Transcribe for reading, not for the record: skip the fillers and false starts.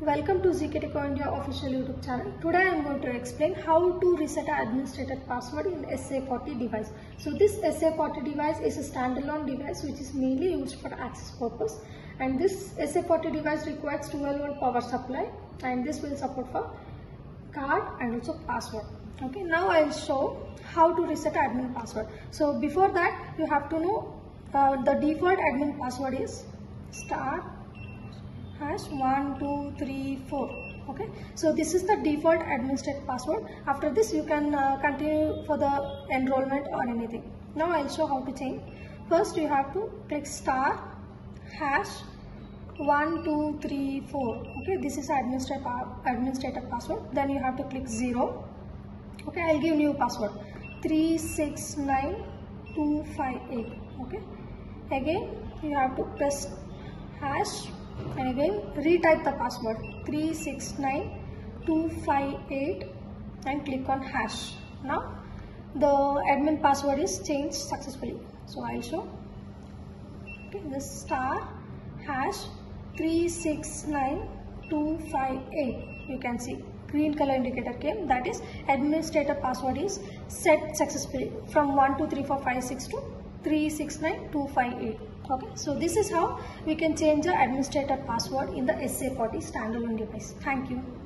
Welcome to ZK Tech India official YouTube channel. Today I am going to explain how to reset an administrator password in SA40 device. So this SA40 device is a standalone device which is mainly used for access purpose, and this SA40 device requires 12-volt power supply, and this will support for card and also password. Okay, now I will show how to reset admin password. So before that you have to know the default admin password is *#1234. Okay, so this is the default administrator password. After this you can continue for the enrollment or anything. Now I'll show how to change. First you have to click *1234. okay, this is administrator password. Then you have to click 0. okay, I'll give new password 369258. okay, again you have to press hash and again retype the password 369258 and click on hash. Now the admin password is changed successfully. So I'll show. Okay, this *#369258. you can see green color indicator came, that is administrator password is set successfully from 123456 to 369258. okay, so this is how we can change the administrator password in the SA40 standalone device. Thank you.